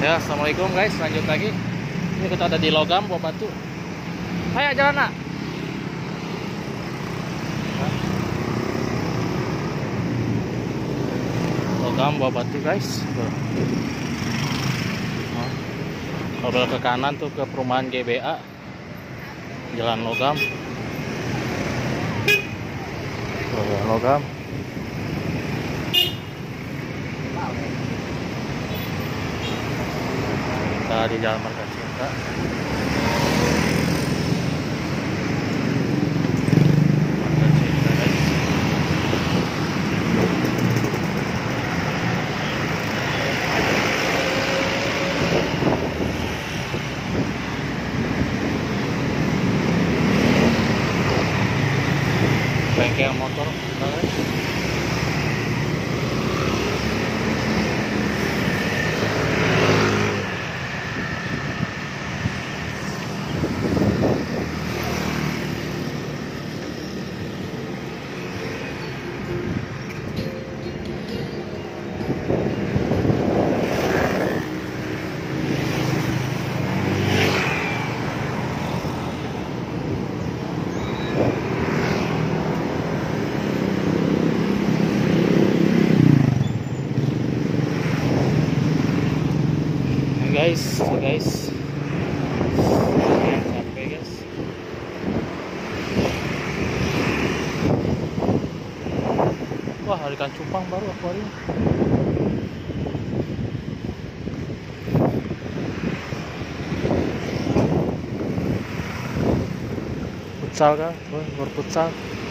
Ya, assalamualaikum guys, lanjut lagi. Ini kita ada di Logam, Buah Batu. Ayo jalan nak. Logam, Buah Batu guys. Kalau ke kanan tuh ke perumahan GBA, Jalan Logam. Logam. Kita di Jalan Marga Cinta. Marga Cinta guys. Bengkel motor guys. Guys, capek guys. Wah, ada ikan cupang baru akuarium. Futsal kan, berfutsal.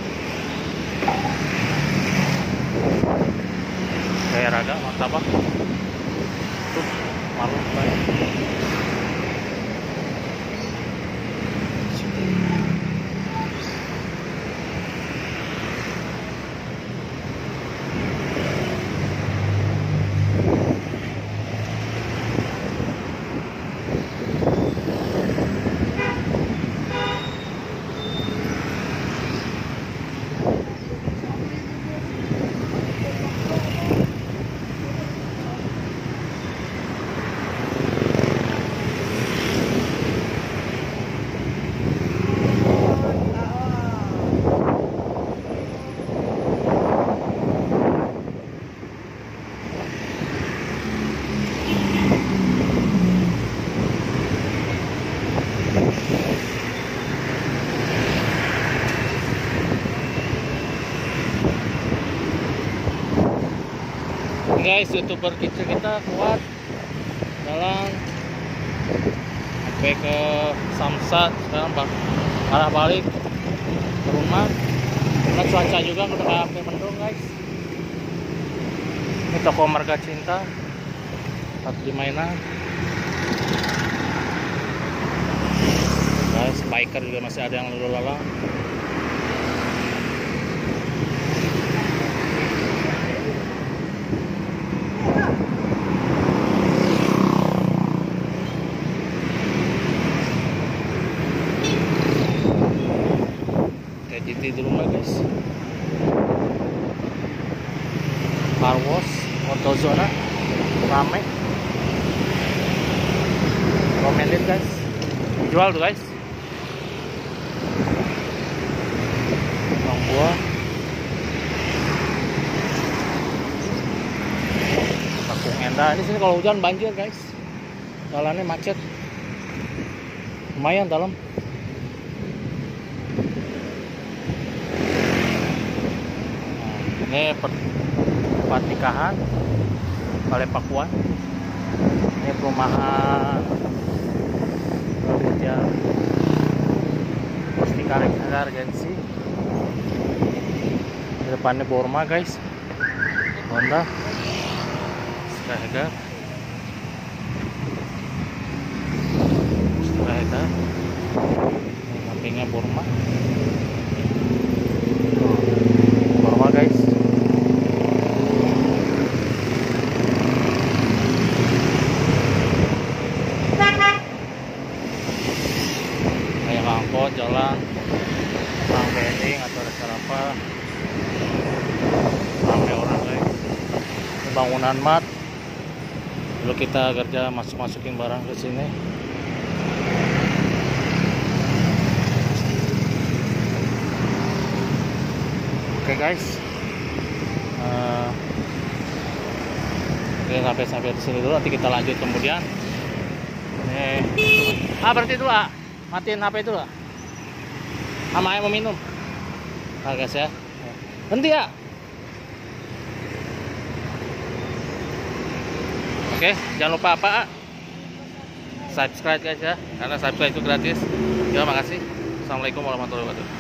Kayak raga, martabak. Tuh, malu banget. Guys, youtuber kecil kita kuat jalan sampai ke Samsat, sekarang arah balik ke rumah karena cuaca juga udah kayak mendung guys. Ini toko Marga Cinta tempat di mainan guys. Biker juga masih ada yang lalu lalang. GT di rumah guys. Car wash, Autozona rame. Komenin guys, jual tuh guys. Bang buah, Pakung Enda. Ini sini kalau hujan banjir guys, jalannya macet, lumayan dalam. Ini tempat nikahan Balai Pakuan. Ini perumahan ya, Mustika Regency. Di depannya Borma guys, Honda Skyhagar, sampingnya Borma guys. Angkot jalan orang pending atau ada apa ramai orang guys. Ini bangunan mat Lalu kita kerja masukin barang ke sini. Oke guys, oke sampai di sini dulu. Nanti kita lanjut kemudian. Berhenti dulu matiin HP dulu sama air mau minum. Nah guys ya, berhenti ya. Oke, jangan lupa subscribe guys ya, karena subscribe itu gratis. Ya, makasih. Assalamualaikum warahmatullahi wabarakatuh.